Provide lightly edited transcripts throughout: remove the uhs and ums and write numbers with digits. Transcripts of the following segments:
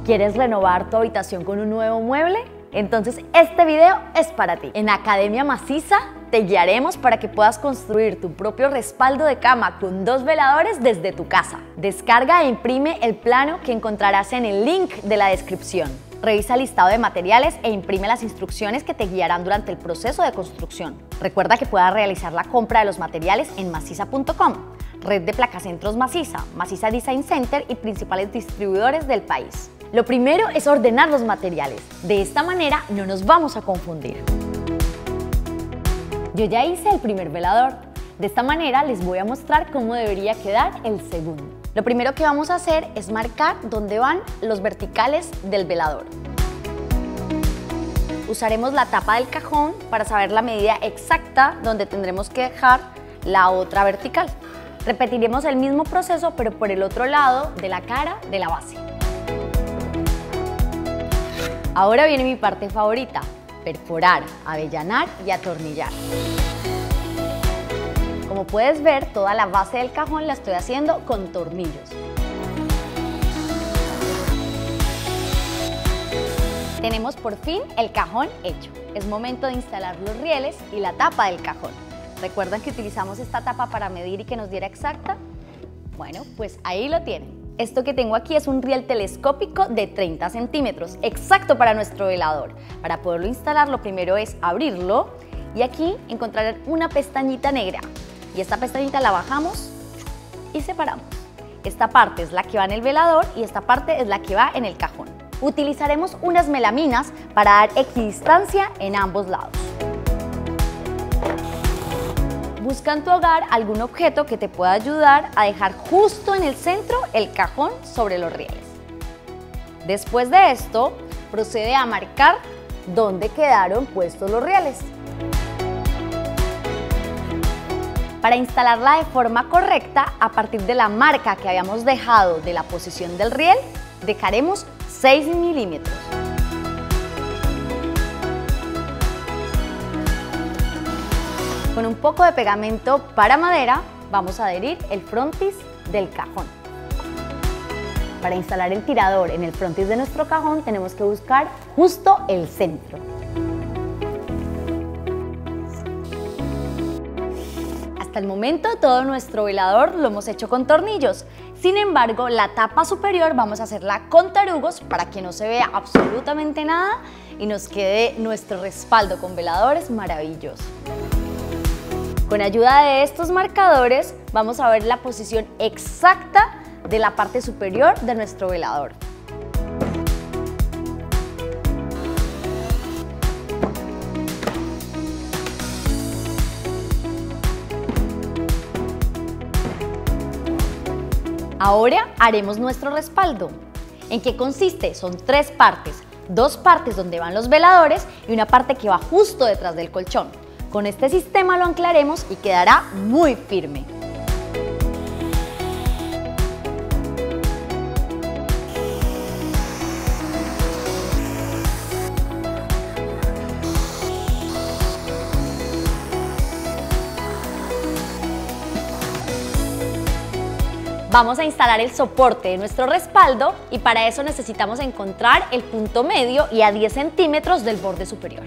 ¿Quieres renovar tu habitación con un nuevo mueble? Entonces este video es para ti. En Academia Maciza te guiaremos para que puedas construir tu propio respaldo de cama con 2 veladores desde tu casa. Descarga e imprime el plano que encontrarás en el link de la descripción. Revisa el listado de materiales e imprime las instrucciones que te guiarán durante el proceso de construcción. Recuerda que puedas realizar la compra de los materiales en maciza.com, red de placacentros Maciza, Maciza Design Center y principales distribuidores del país. Lo primero es ordenar los materiales. De esta manera no nos vamos a confundir. Yo ya hice el primer velador. De esta manera les voy a mostrar cómo debería quedar el segundo. Lo primero que vamos a hacer es marcar dónde van los verticales del velador. Usaremos la tapa del cajón para saber la medida exacta donde tendremos que dejar la otra vertical. Repetiremos el mismo proceso pero por el otro lado de la cara de la base. Ahora viene mi parte favorita, perforar, avellanar y atornillar. Como puedes ver, toda la base del cajón la estoy haciendo con tornillos. Tenemos por fin el cajón hecho. Es momento de instalar los rieles y la tapa del cajón. ¿Recuerdan que utilizamos esta tapa para medir y que nos diera exacta? Bueno, pues ahí lo tienen. Esto que tengo aquí es un riel telescópico de 30 centímetros, exacto para nuestro velador. Para poderlo instalar, lo primero es abrirlo y aquí encontrarán una pestañita negra. Y esta pestañita la bajamos y separamos. Esta parte es la que va en el velador y esta parte es la que va en el cajón. Utilizaremos unas melaminas para dar equidistancia en ambos lados. Busca en tu hogar algún objeto que te pueda ayudar a dejar justo en el centro el cajón sobre los rieles. Después de esto, procede a marcar dónde quedaron puestos los rieles. Para instalarla de forma correcta, a partir de la marca que habíamos dejado de la posición del riel, dejaremos 6 milímetros. Con un poco de pegamento para madera vamos a adherir el frontis del cajón. Para instalar el tirador en el frontis de nuestro cajón tenemos que buscar justo el centro. Hasta el momento todo nuestro velador lo hemos hecho con tornillos. Sin embargo, la tapa superior vamos a hacerla con tarugos para que no se vea absolutamente nada y nos quede nuestro respaldo con veladores maravilloso. Con ayuda de estos marcadores vamos a ver la posición exacta de la parte superior de nuestro velador. Ahora haremos nuestro respaldo. ¿En qué consiste? Son 3 partes, 2 partes donde van los veladores y una parte que va justo detrás del colchón. Con este sistema lo anclaremos y quedará muy firme. Vamos a instalar el soporte de nuestro respaldo y para eso necesitamos encontrar el punto medio y a 10 centímetros del borde superior.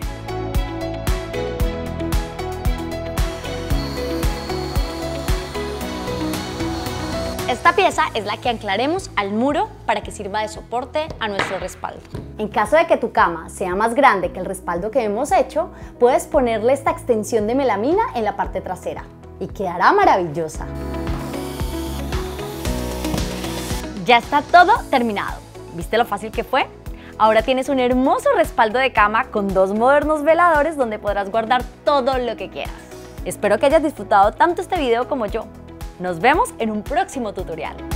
Esta pieza es la que anclaremos al muro para que sirva de soporte a nuestro respaldo. En caso de que tu cama sea más grande que el respaldo que hemos hecho, puedes ponerle esta extensión de melamina en la parte trasera y quedará maravillosa. Ya está todo terminado. ¿Viste lo fácil que fue? Ahora tienes un hermoso respaldo de cama con 2 modernos veladores donde podrás guardar todo lo que quieras. Espero que hayas disfrutado tanto este video como yo. Nos vemos en un próximo tutorial.